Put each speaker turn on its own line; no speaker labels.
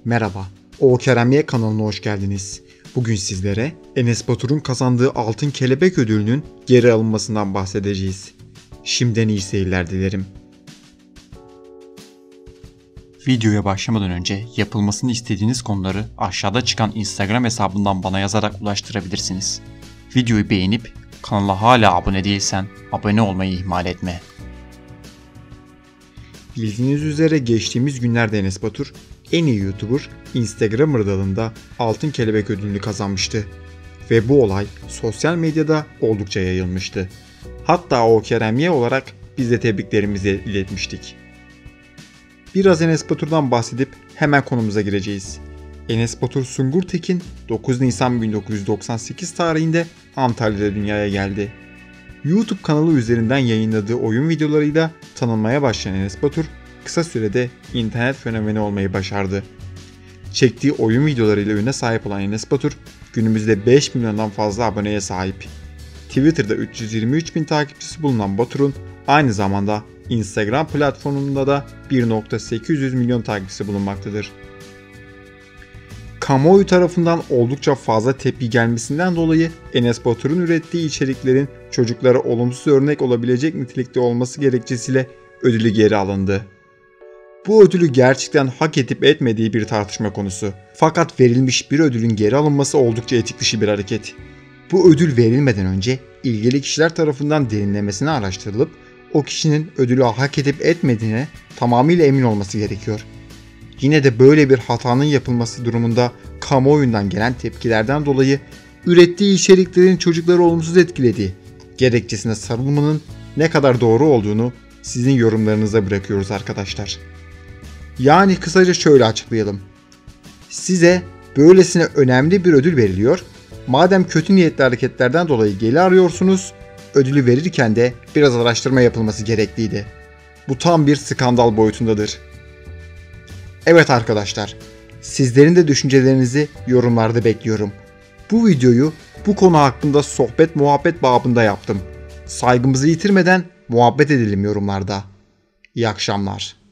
Merhaba, O Keremiye kanalına hoş geldiniz. Bugün sizlere Enes Batur'un kazandığı Altın Kelebek Ödülü'nün geri alınmasından bahsedeceğiz. Şimdiden iyi seyirler dilerim. Videoya başlamadan önce yapılmasını istediğiniz konuları aşağıda çıkan Instagram hesabından bana yazarak ulaştırabilirsiniz. Videoyu beğenip kanala hala abone değilsen abone olmayı ihmal etme. Bildiğiniz üzere geçtiğimiz günlerde Enes Batur en iyi YouTuber Instagramer dalında Altın Kelebek ödülünü kazanmıştı. Ve bu olay sosyal medyada oldukça yayılmıştı. Hatta O Keremiye olarak biz de tebriklerimizi iletmiştik. Biraz Enes Batur'dan bahsedip hemen konumuza gireceğiz. Enes Batur Sungur Tekin 9 Nisan 1998 tarihinde Antalya'da dünyaya geldi. YouTube kanalı üzerinden yayınladığı oyun videolarıyla tanınmaya başlayan Enes Batur kısa sürede internet fenomeni olmayı başardı. Çektiği oyun videolarıyla üne sahip olan Enes Batur günümüzde 5 milyondan fazla aboneye sahip. Twitter'da 323 bin takipçisi bulunan Batur'un aynı zamanda Instagram platformunda da 1.800 milyon takipçisi bulunmaktadır. Kamuoyu tarafından oldukça fazla tepki gelmesinden dolayı Enes Batur'un ürettiği içeriklerin çocuklara olumsuz örnek olabilecek nitelikte olması gerekçesiyle ödülü geri alındı. Bu ödülü gerçekten hak edip etmediği bir tartışma konusu. Fakat verilmiş bir ödülün geri alınması oldukça etik dışı bir hareket. Bu ödül verilmeden önce ilgili kişiler tarafından derinlemesine araştırılıp o kişinin ödülü hak edip etmediğine tamamıyla emin olması gerekiyor. Yine de böyle bir hatanın yapılması durumunda kamuoyundan gelen tepkilerden dolayı ürettiği içeriklerin çocukları olumsuz etkilediği gerekçesine sarılmanın ne kadar doğru olduğunu sizin yorumlarınıza bırakıyoruz arkadaşlar. Yani kısaca şöyle açıklayalım. Size böylesine önemli bir ödül veriliyor. Madem kötü niyetli hareketlerden dolayı geri arıyorsunuz, ödülü verirken de biraz araştırma yapılması gerekliydi. Bu tam bir skandal boyutundadır. Evet arkadaşlar, sizlerin de düşüncelerinizi yorumlarda bekliyorum. Bu videoyu bu konu hakkında sohbet muhabbet babında yaptım. Saygımızı yitirmeden muhabbet edelim yorumlarda. İyi akşamlar.